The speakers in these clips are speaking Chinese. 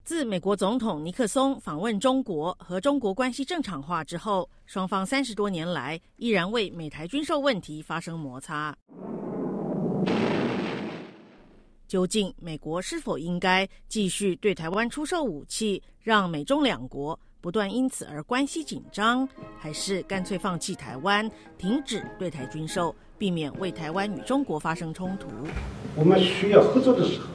自美国总统尼克松访问中国和中国关系正常化之后，双方30多年来依然为美台军售问题发生摩擦。究竟美国是否应该继续对台湾出售武器，让美中两国不断因此而关系紧张，还是干脆放弃台湾，停止对台军售，避免为台湾与中国发生冲突？ 我们需要合作的时候，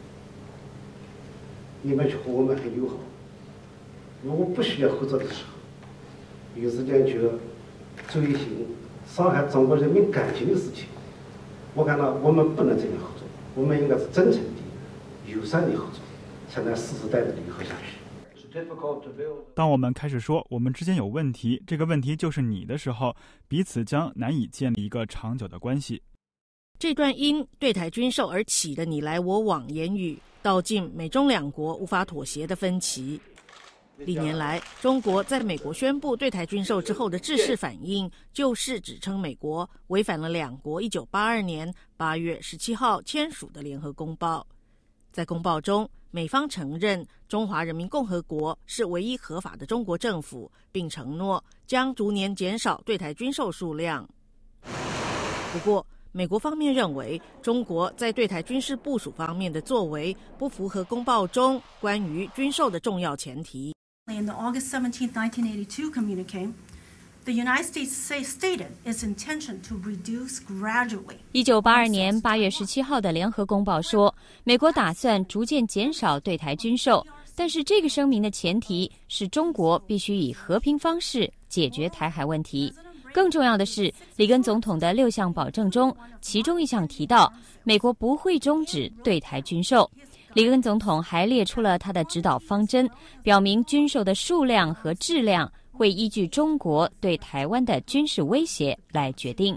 你们就和我们很友好；如果不需要合作的时候，有时间就做一些伤害中国人民感情的事情。我感到我们不能这样合作，我们应该是真诚的、友善的合作，才能世世代代的合下去。 当我们开始说我们之间有问题，这个问题就是你的时候，彼此将难以建立一个长久的关系。 这段因对台军售而起的你来我往言语，道尽美中两国无法妥协的分歧。历年来，中国在美国宣布对台军售之后的制式反应，就是指称美国违反了两国1982年8月17号签署的联合公报。在公报中，美方承认中华人民共和国是唯一合法的中国政府，并承诺将逐年减少对台军售数量。不过，美国方面认为，中国在对台军事部署方面的作为不符合公报中关于军售的重要前提。 In the August 17, 1982 communique, the United States stated its intention to reduce gradually. 1982年8月17号的联合公报说，美国打算逐渐减少对台军售，但是这个声明的前提是中国必须以和平方式解决台海问题。更重要的是，里根总统的6项保证中，其中一项提到，美国不会终止对台军售。里根总统还列出了他的指导方针，表明军售的数量和质量会依据中国对台湾的军事威胁来决定。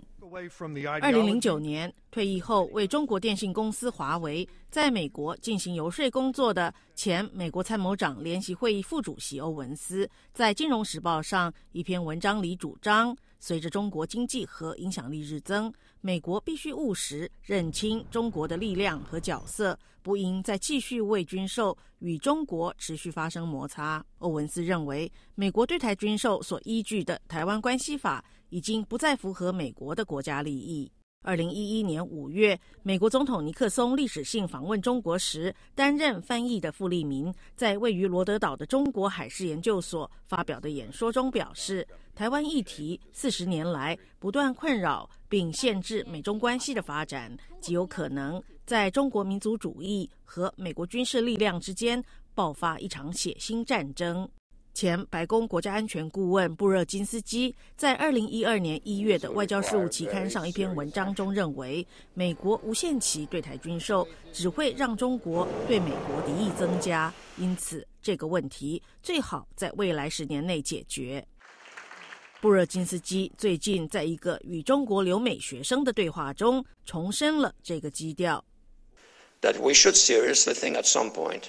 2009年退役后为中国电信公司华为在美国进行游说工作的前美国参谋长联席会议副主席欧文斯，在《金融时报》上一篇文章里主张，随着中国经济和影响力日增，美国必须务实认清中国的力量和角色，不应再继续为军售与中国持续发生摩擦。欧文斯认为，美国对台军售所依据的《台湾关系法》已经不再符合美国的国家利益。2011年5月，美国总统尼克松历史性访问中国时，担任翻译的傅立民在位于罗德岛的中国海事研究所发表的演说中表示，台湾议题40年来不断困扰并限制美中关系的发展，极有可能在中国民族主义和美国军事力量之间爆发一场血腥战争。前白宫国家安全顾问布热津斯基在2012年1月的外交事务期刊上一篇文章中认为，美国无限期对台军售只会让中国对美国敌意增加，因此这个问题最好在未来10年内解决。布热津斯基最近在一个与中国留美学生的对话中重申了这个基调。 That we should seriously think at some point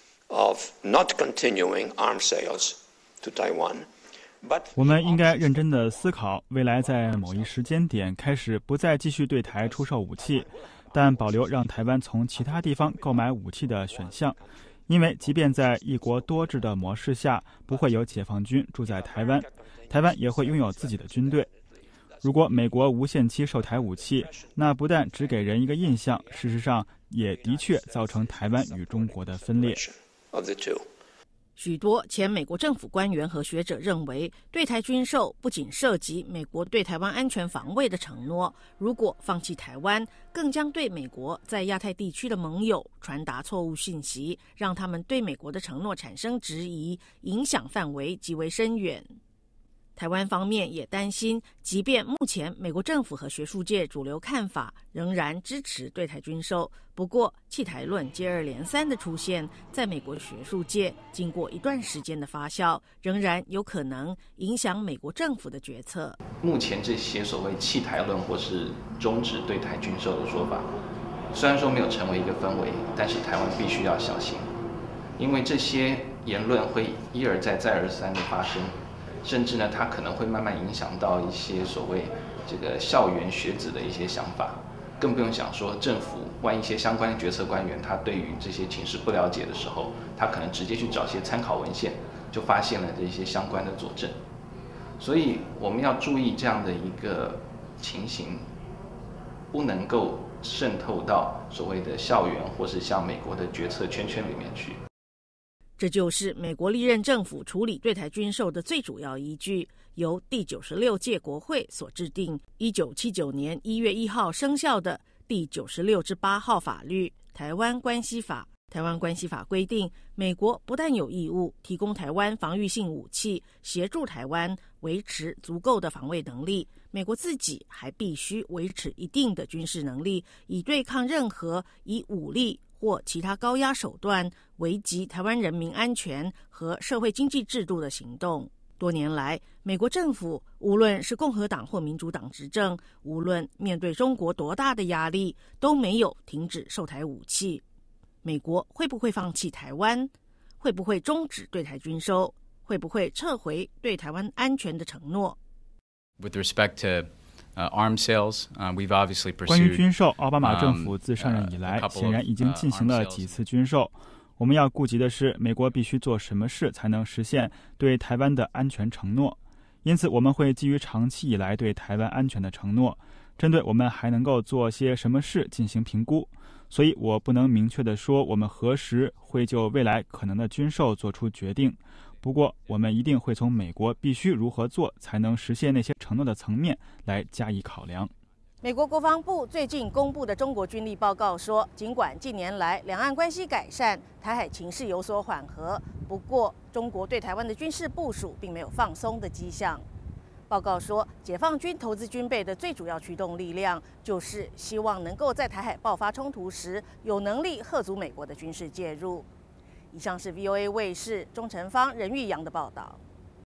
of not continuing arms sales to Taiwan. 我们应该认真地思考，未来在某一时间点开始不再继续对台出售武器，但保留让台湾从其他地方购买武器的选项。因为即便在一国多制的模式下，不会有解放军住在台湾，台湾也会拥有自己的军队。如果美国无限期售台武器，那不但只给人一个印象，事实上也的确造成台湾与中国的分裂。 许多前美国政府官员和学者认为，对台军售不仅涉及美国对台湾安全防卫的承诺，如果放弃台湾，更将对美国在亚太地区的盟友传达错误信息，让他们对美国的承诺产生质疑，影响范围极为深远。台湾方面也担心，即便目前美国政府和学术界主流看法仍然支持对台军售，不过弃台论接二连三的出现，在美国学术界经过一段时间的发酵，仍然有可能影响美国政府的决策。 目前这些所谓弃台论或是终止对台军售的说法，虽然说没有成为一个氛围，但是台湾必须要小心，因为这些言论会一而再再而三的发生。甚至呢，它可能会慢慢影响到一些所谓这个校园学子的一些想法。 更不用想说政府万一一些相关的决策官员他对于这些情势不了解的时候，他可能直接去找些参考文献，就发现了这些相关的佐证。所以我们要注意这样的一个情形，不能够渗透到所谓的校园或是像美国的决策圈里面去。 这就是美国历任政府处理对台军售的最主要依据，由第96届国会所制定1979年1月1号生效的第96之8号法律《台湾关系法》。台湾关系法规定，美国不但有义务提供台湾防御性武器，协助台湾维持足够的防卫能力，美国自己还必须维持一定的军事能力，以对抗任何以武力或其他高压手段危及台湾人民安全和社会经济制度的行动。多年来，美国政府无论是共和党或民主党执政，无论面对中国多大的压力，都没有停止售台武器。美国会不会放弃台湾？会不会终止对台军售？会不会撤回对台湾安全的承诺？ With respect to arms sales, we've obviously pursued. 关于军售，奥巴马政府自上任以来，显然已经进行了几次军售。我们要顾及的是，美国必须做什么事才能实现对台湾的安全承诺。因此，我们会基于长期以来对台湾安全的承诺，针对我们还能够做些什么事进行评估。所以我不能明确地说我们何时会就未来可能的军售做出决定。不过，我们一定会从美国必须如何做才能实现那些承诺的层面来加以考量。 美国国防部最近公布的中国军力报告说，尽管近年来两岸关系改善，台海情势有所缓和，不过中国对台湾的军事部署并没有放松的迹象。报告说，解放军投资军备的最主要驱动力量，就是希望能够在台海爆发冲突时，有能力嚇阻美国的军事介入。以上是 VOA 卫视钟成芳、任玉阳的报道。